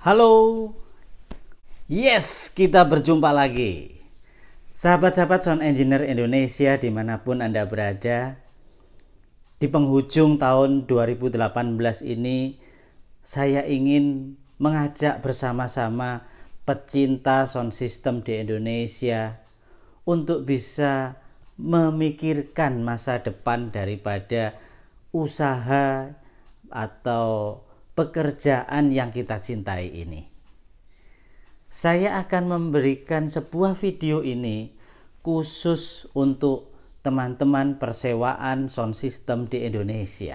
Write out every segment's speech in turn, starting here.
Halo, yes, kita berjumpa lagi. Sahabat-sahabat Sound Engineer Indonesia dimanapun Anda berada, di penghujung tahun 2018 ini, saya ingin mengajak bersama-sama pecinta sound system di Indonesia untuk bisa memikirkan masa depan daripada usaha atau pekerjaan yang kita cintai ini. Saya akan memberikan sebuah video ini khusus untuk teman-teman persewaan sound system di Indonesia.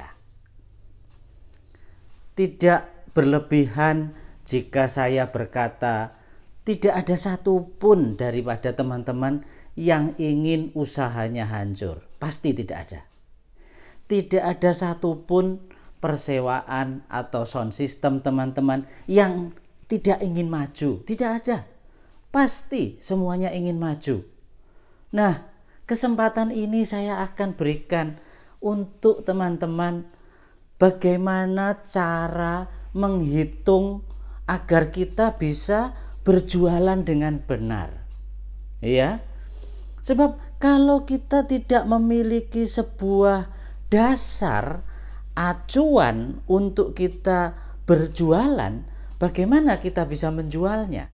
Tidak berlebihan jika saya berkata tidak ada satupun daripada teman-teman yang ingin usahanya hancur. Pasti tidak ada. Tidak ada satupun persewaan atau sound system teman-teman yang tidak ingin maju. Tidak ada. Pasti semuanya ingin maju. Nah, kesempatan ini saya akan berikan untuk teman-teman bagaimana cara menghitung agar kita bisa berjualan dengan benar. Ya. Sebab kalau kita tidak memiliki sebuah dasar acuan untuk kita berjualan, bagaimana kita bisa menjualnya?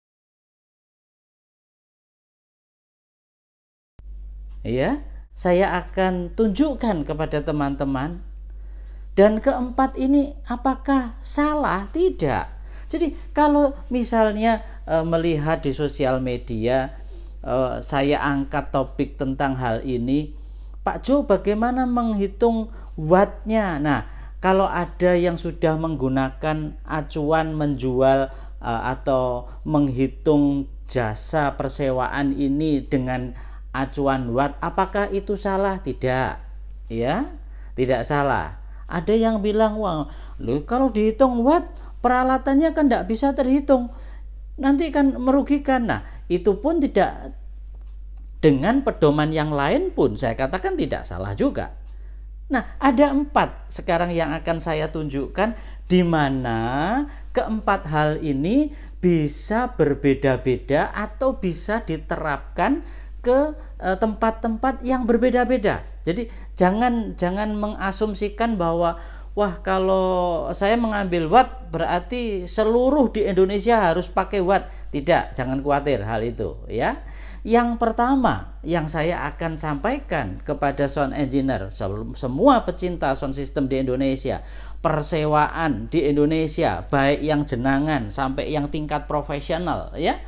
Ya, saya akan tunjukkan kepada teman-teman. Dan keempat ini apakah salah? Tidak. Jadi kalau misalnya melihat di sosial media, saya angkat topik tentang hal ini, Pak Jo, bagaimana menghitung wattnya? Nah, kalau ada yang sudah menggunakan acuan menjual atau menghitung jasa persewaan ini dengan acuan watt, apakah itu salah? Tidak, ya, tidak salah. Ada yang bilang, wah, loh, kalau dihitung watt peralatannya kan tidak bisa terhitung, nanti kan merugikan. Nah, itu pun tidak. Dengan pedoman yang lain pun saya katakan tidak salah juga. Nah, ada 4 sekarang yang akan saya tunjukkan di mana keempat hal ini bisa berbeda-beda atau bisa diterapkan ke tempat-tempat yang berbeda-beda. Jadi jangan mengasumsikan bahwa wah, kalau saya mengambil watt berarti seluruh di Indonesia harus pakai watt. Tidak, jangan khawatir hal itu, ya. Yang pertama yang saya akan sampaikan kepada sound engineer, semua pecinta sound system di Indonesia, persewaan di Indonesia, baik yang jenengan sampai yang tingkat profesional, ya.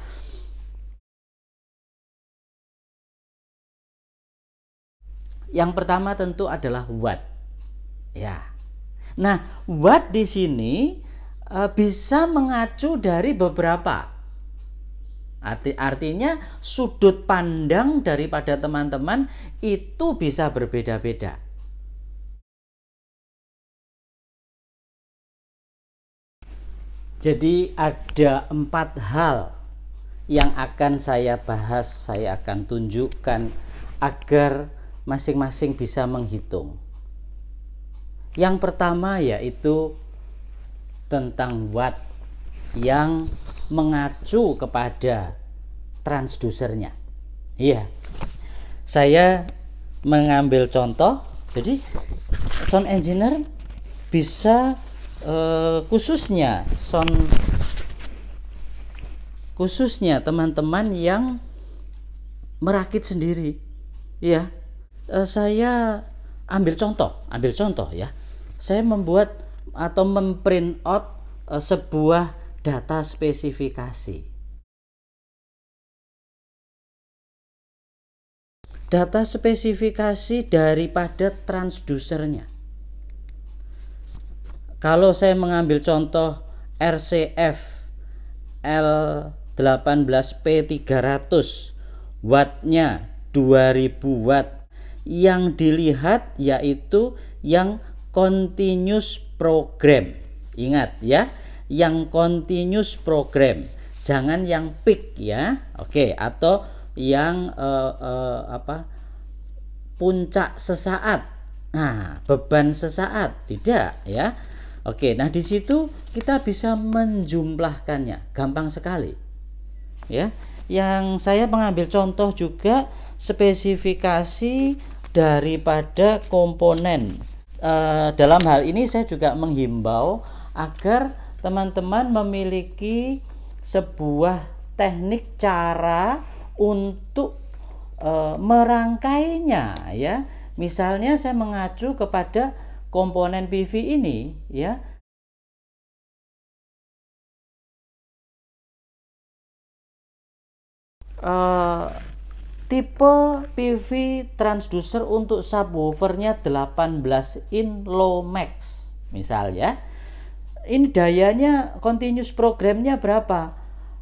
Yang pertama tentu adalah watt. Ya. Nah, watt di sini bisa mengacu dari beberapa. Artinya sudut pandang daripada teman-teman itu bisa berbeda-beda. Jadi ada 4 hal yang akan saya bahas, saya akan tunjukkan agar masing-masing bisa menghitung. Yang pertama yaitu tentang watt yang mengacu kepada transdusernya. Iya. Saya mengambil contoh. Jadi sound engineer bisa khususnya teman-teman yang merakit sendiri. Iya. Saya ambil contoh ya. Saya membuat atau memprint out sebuah data spesifikasi. Data spesifikasi daripada transdusernya. Kalau saya mengambil contoh RCF L18P300, wattnya 2000 watt. Yang dilihat yaitu yang continuous program. Ingat ya, yang continuous program, jangan yang peak ya. Oke, atau yang puncak sesaat. Nah, beban sesaat tidak ya. Oke, nah di situ kita bisa menjumlahkannya, gampang sekali. Ya, yang saya mengambil contoh juga spesifikasi daripada komponen. Dalam hal ini saya juga menghimbau agar teman-teman memiliki sebuah teknik cara untuk merangkainya, ya. Misalnya saya mengacu kepada komponen PV ini, ya. Tipe PV transducer untuk subwoofernya 18 in low max, misal ya. Ini dayanya continuous programnya berapa?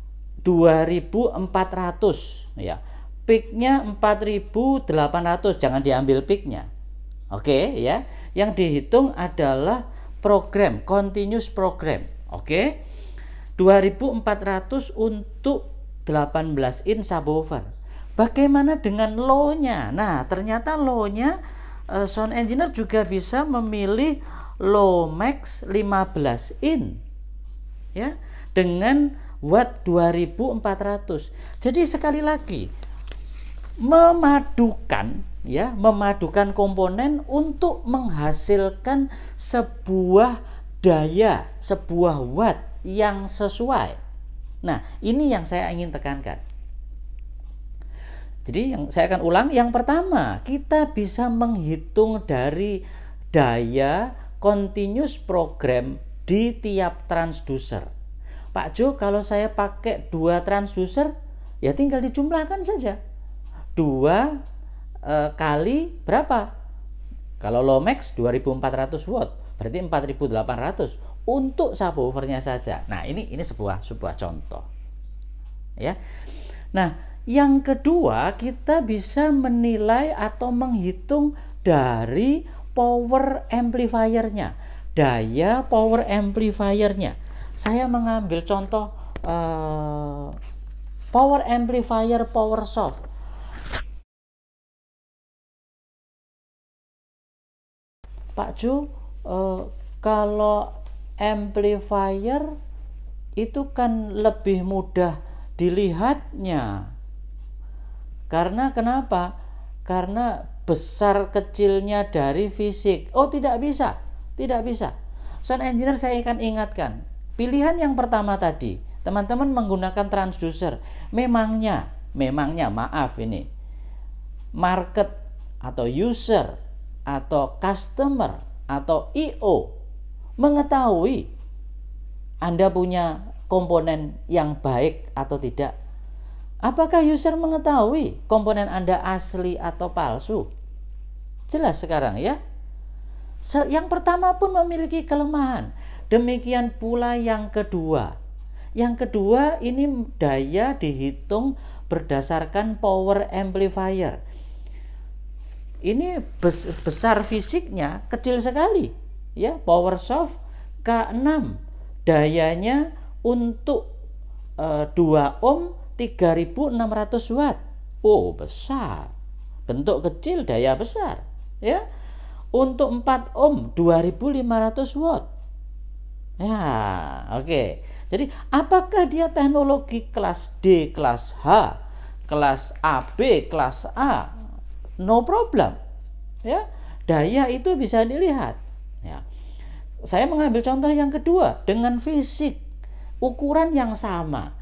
2400, ya. Peaknya 4800, jangan diambil peaknya. Oke, ya. Yang dihitung adalah program, continuous program. Oke. 2400 untuk 18 in subwoofer. Bagaimana dengan low-nya? Nah, ternyata low-nya sound engineer juga bisa memilih low max 15 in. Ya, dengan watt 2400. Jadi sekali lagi memadukan komponen untuk menghasilkan sebuah daya, sebuah watt yang sesuai. Nah, ini yang saya ingin tekankan. Jadi yang saya akan ulang, yang pertama, kita bisa menghitung dari daya continuous program di tiap transducer. Pak Jo, kalau saya pakai 2 transducer, ya tinggal dijumlahkan saja. 2 kali berapa? Kalau low max 2400 watt, berarti 4800 untuk subwoofernya saja. Nah, ini sebuah contoh. Ya. Nah, yang kedua, kita bisa menilai atau menghitung dari power amplifiernya, daya power amplifiernya. Saya mengambil contoh power amplifier PowerSoft. Pak Jo, kalau amplifier itu kan lebih mudah dilihatnya. Karena kenapa? Karena besar kecilnya dari fisik. Oh, tidak bisa. Sound engineer saya akan ingatkan. Pilihan yang pertama tadi, teman-teman menggunakan transducer. Memangnya, maaf ini, market atau user atau customer atau IO mengetahui Anda punya komponen yang baik atau tidak. Apakah user mengetahui komponen Anda asli atau palsu? Jelas sekarang ya. Yang pertama pun memiliki kelemahan. Demikian pula yang kedua. Yang kedua, ini daya dihitung berdasarkan power amplifier. Ini besar fisiknya, kecil sekali. Ya, PowerSoft K6. Dayanya untuk 2 ohm 3600 watt. Oh, besar. Bentuk kecil, daya besar, ya. Untuk 4 ohm 2500 watt. Ya, oke. Jadi, apakah dia teknologi kelas D, kelas H, kelas AB, kelas A? No problem. Ya. Daya itu bisa dilihat. Ya. Saya mengambil contoh yang kedua dengan fisik ukuran yang sama.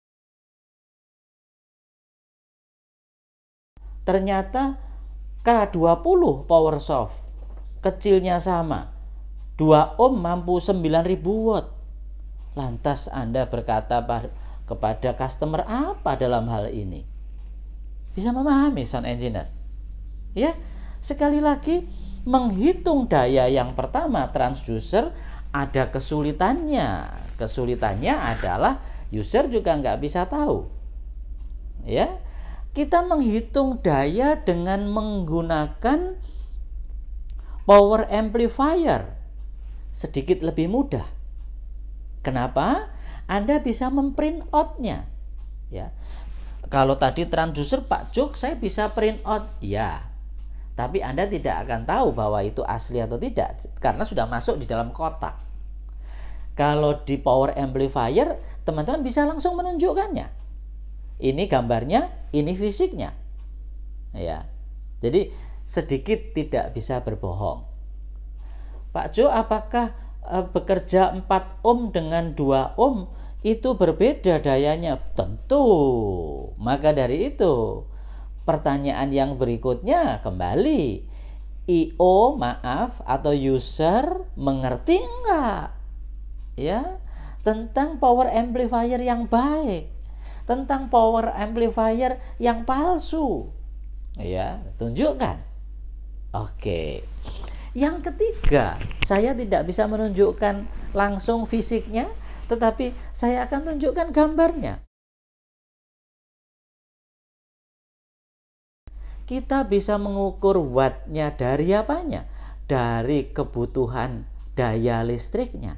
Ternyata K20 PowerSoft kecilnya sama, 2 ohm mampu 9000 watt. Lantas Anda berkata kepada customer apa dalam hal ini? Bisa memahami sound engineer? Ya, sekali lagi menghitung daya yang pertama transducer ada kesulitannya. Kesulitannya adalah user juga nggak bisa tahu. Ya, kita menghitung daya dengan menggunakan power amplifier sedikit lebih mudah. Kenapa? Anda bisa memprint out-nya. Ya. Kalau tadi transducer Pak Jok saya bisa print out, ya. Tapi Anda tidak akan tahu bahwa itu asli atau tidak karena sudah masuk di dalam kotak. Kalau di power amplifier, teman-teman bisa langsung menunjukkannya. Ini gambarnya, ini fisiknya. Ya. Jadi sedikit tidak bisa berbohong. Pak Jo, apakah bekerja 4 ohm dengan 2 ohm itu berbeda dayanya? Tentu. Maka dari itu, pertanyaan yang berikutnya kembali, IO atau user mengerti enggak ya tentang power amplifier yang baik, tentang power amplifier yang palsu? Ya, tunjukkan. Oke. Yang ketiga, saya tidak bisa menunjukkan langsung fisiknya, tetapi saya akan tunjukkan gambarnya. Kita bisa mengukur wattnya dari apanya? Dari kebutuhan daya listriknya.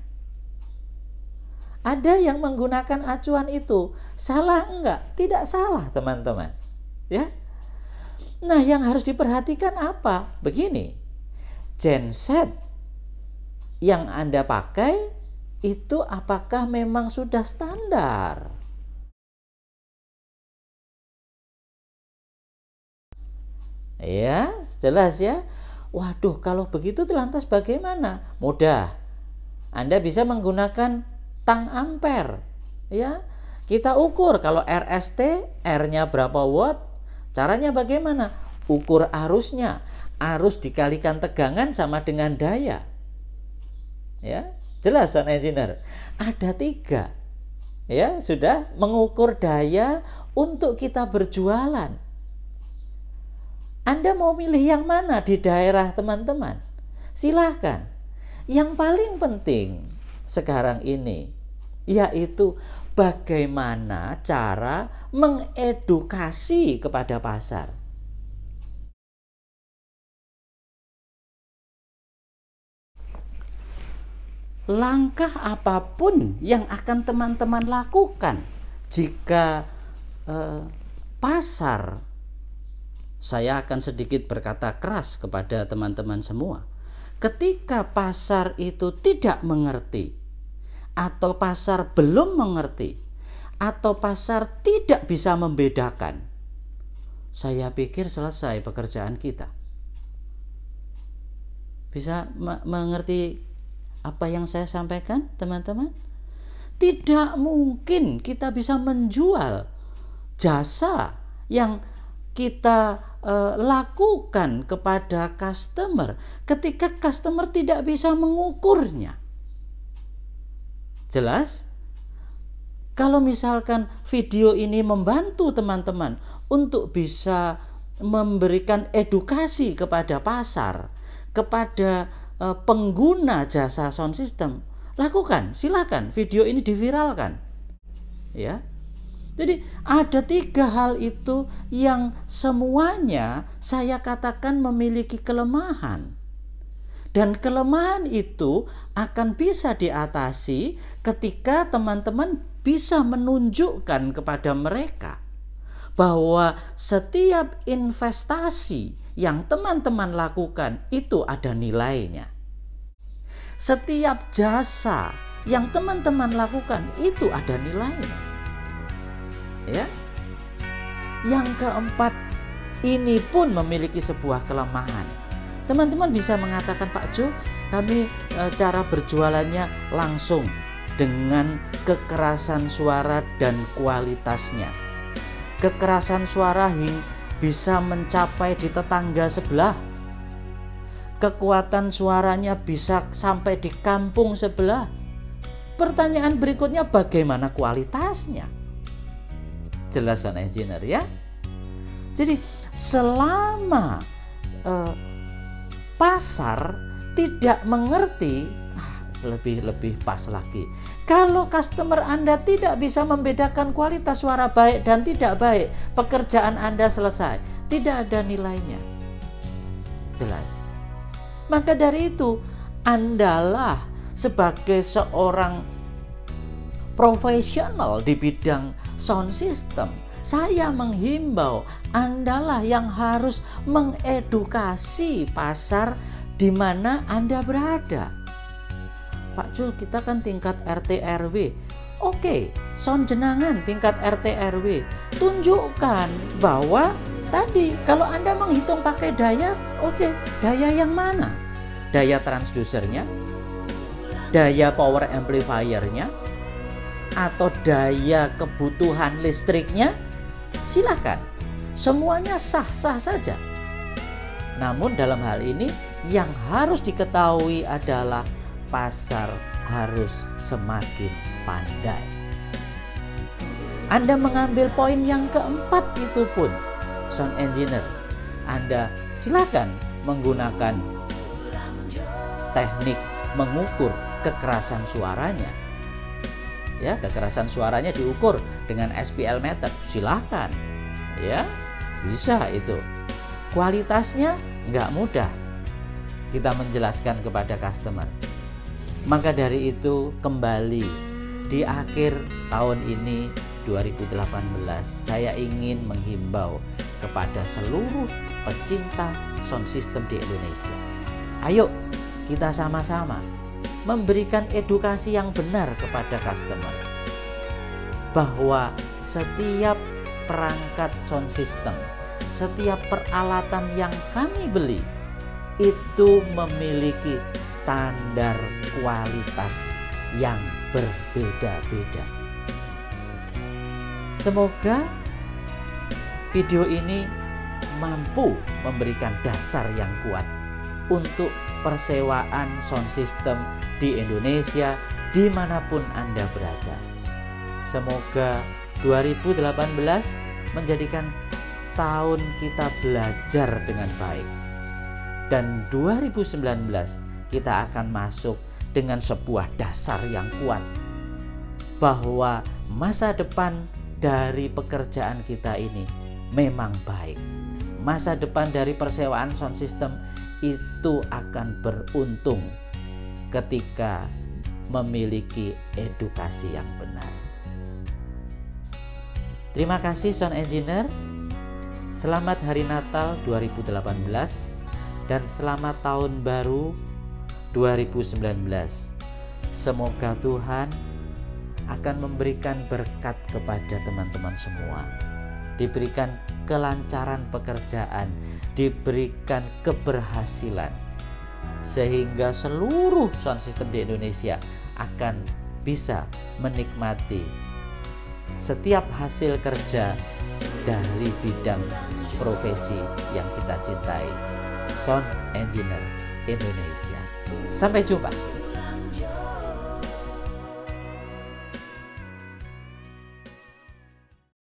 Ada yang menggunakan acuan itu. Salah enggak? Tidak salah, teman-teman. Ya. Nah, yang harus diperhatikan apa? Begini. Genset yang Anda pakai itu apakah memang sudah standar? Ya, jelas ya. Waduh, kalau begitu lantas bagaimana? Mudah. Anda bisa menggunakan tang ampere. Ya, kita ukur kalau RST, R-nya berapa watt. Caranya bagaimana? Ukur arusnya. Arus dikalikan tegangan sama dengan daya. Ya, jelas sound engineer. Ada 3. Ya, sudah mengukur daya untuk kita berjualan. Anda mau milih yang mana di daerah teman-teman? Silahkan. Yang paling penting sekarang ini yaitu bagaimana cara mengedukasi kepada pasar. Langkah apapun yang akan teman-teman lakukan jika pasar, saya akan sedikit berkata keras kepada teman-teman semua, ketika pasar itu tidak mengerti, atau pasar belum mengerti, atau pasar tidak bisa membedakan, saya pikir selesai pekerjaan kita. Bisa mengerti apa yang saya sampaikan, teman-teman? Tidak mungkin kita bisa menjual jasa yang kita lakukan kepada customer ketika customer tidak bisa mengukurnya. Jelas? Kalau misalkan video ini membantu teman-teman untuk bisa memberikan edukasi kepada pasar, kepada pengguna jasa sound system, lakukan, silakan video ini diviralkan. Ya. Jadi ada 3 hal itu yang semuanya saya katakan memiliki kelemahan. Dan kelemahan itu akan bisa diatasi ketika teman-teman bisa menunjukkan kepada mereka bahwa setiap investasi yang teman-teman lakukan itu ada nilainya. Setiap jasa yang teman-teman lakukan itu ada nilainya. Ya. Yang keempat, ini pun memiliki sebuah kelemahan. Teman-teman bisa mengatakan, Pak Jo, kami cara berjualannya langsung dengan kekerasan suara dan kualitasnya. Kekerasan suara bisa mencapai di tetangga sebelah. Kekuatan suaranya bisa sampai di kampung sebelah. Pertanyaan berikutnya, bagaimana kualitasnya? Jelas sound engineer ya. Jadi selama pasar tidak mengerti, lebih pas lagi. Kalau customer Anda tidak bisa membedakan kualitas suara baik dan tidak baik, pekerjaan Anda selesai. Tidak ada nilainya. Jelas. Maka dari itu, Andalah sebagai seorang profesional di bidang sound system, saya menghimbau Andalah yang harus mengedukasi pasar di mana Anda berada. Pak Jul, kita kan tingkat RT RW. Oke, sound jenengan tingkat RT RW, tunjukkan bahwa tadi kalau Anda menghitung pakai daya, oke, daya yang mana? Daya transdusernya, daya power amplifiernya, atau daya kebutuhan listriknya? Silahkan, semuanya sah-sah saja. Namun dalam hal ini yang harus diketahui adalah pasar harus semakin pandai. Anda mengambil poin yang keempat itu pun, sound engineer, Anda silakan menggunakan teknik mengukur kekerasan suaranya. Ya, kekerasan suaranya diukur dengan SPL method. Silahkan, ya, bisa itu. Kualitasnya nggak mudah kita menjelaskan kepada customer. Maka dari itu kembali di akhir tahun ini 2018 saya ingin menghimbau kepada seluruh pecinta sound system di Indonesia. Ayo kita sama-sama memberikan edukasi yang benar kepada customer bahwa setiap perangkat sound system, setiap peralatan yang kami beli itu memiliki standar kualitas yang berbeda-beda. Semoga video ini mampu memberikan dasar yang kuat untuk persewaan sound system di Indonesia dimanapun Anda berada. Semoga 2018 menjadikan tahun kita belajar dengan baik. Dan 2019 kita akan masuk dengan sebuah dasar yang kuat bahwa masa depan dari pekerjaan kita ini memang baik. Masa depan dari persewaan sound system itu akan beruntung ketika memiliki edukasi yang benar. Terima kasih sound engineer. Selamat Hari Natal 2018 dan selamat Tahun Baru 2019. Semoga Tuhan akan memberikan berkat kepada teman-teman semua. Diberikan kelancaran pekerjaan, diberikan keberhasilan, sehingga seluruh sound system di Indonesia akan bisa menikmati setiap hasil kerja dari bidang profesi yang kita cintai, Sound Engineer Indonesia. Sampai jumpa.